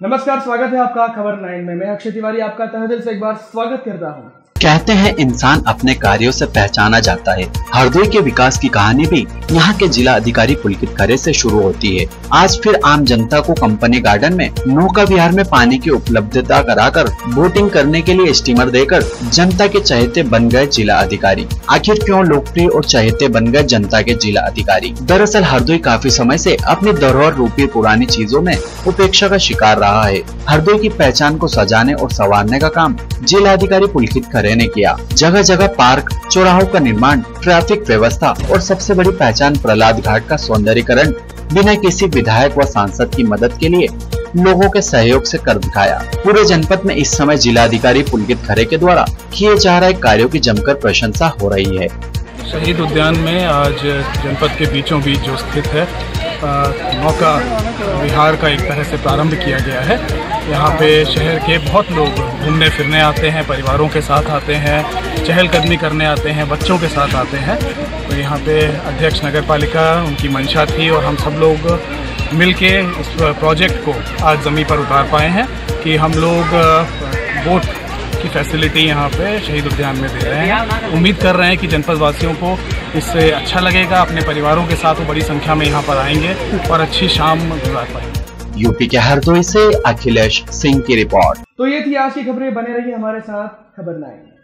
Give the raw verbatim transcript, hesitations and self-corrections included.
नमस्कार, स्वागत है आपका खबर नाइन में। मैं अक्षय तिवारी आपका तहे दिल से एक बार स्वागत करता हूं। कहते हैं इंसान अपने कार्यों से पहचाना जाता है। हरदोई के विकास की कहानी भी यहाँ के जिला अधिकारी पुलकित खरे से शुरू होती है। आज फिर आम जनता को कंपनी गार्डन में नौका विहार में पानी की उपलब्धता कराकर बोटिंग करने के लिए स्टीमर देकर जनता के चहेते बन गए जिला अधिकारी। आखिर क्यों लोकप्रिय और चहेते बन गए जनता के जिला अधिकारी? दरअसल हरदोई काफी समय से अपनी धरोहर रूपी पुरानी चीजों में उपेक्षा का शिकार रहा है। हरदोई की पहचान को सजाने और संवारने का काम जिला अधिकारी पुलकित खरे ने किया। जगह जगह पार्क, चौराहों का निर्माण, ट्रैफिक व्यवस्था और सबसे बड़ी पहचान प्रहलाद घाट का सौंदर्यीकरण बिना किसी विधायक व सांसद की मदद के लिए लोगों के सहयोग से कर दिखाया। पूरे जनपद में इस समय जिलाधिकारी पुलकित खरे के द्वारा किए जा रहे कार्यों की जमकर प्रशंसा हो रही है। शहीद उद्यान में आज जनपद के बीचों बीच जो स्थित है नौका विहार का एक तरह से प्रारंभ किया गया है। यहाँ पे शहर के बहुत लोग घूमने फिरने आते हैं, परिवारों के साथ आते हैं, चहलकदमी करने आते हैं, बच्चों के साथ आते हैं। तो यहाँ पे अध्यक्ष नगर पालिका उनकी मंशा थी और हम सब लोग मिलके इस प्रोजेक्ट को आज ज़मीन पर उतार पाए हैं कि हम लोग बोट की फैसिलिटी यहाँ पे शहीद उद्यान में दे रहे हैं। उम्मीद कर रहे हैं कि जनपद वासियों को इससे अच्छा लगेगा। अपने परिवारों के साथ वो बड़ी संख्या में यहाँ पर आएंगे और अच्छी शाम गुजार पाएंगे। यूपी के हरदोई से अखिलेश सिंह की रिपोर्ट। तो ये थी आज की खबरें। बने रहिए हमारे साथ खबर नाइन।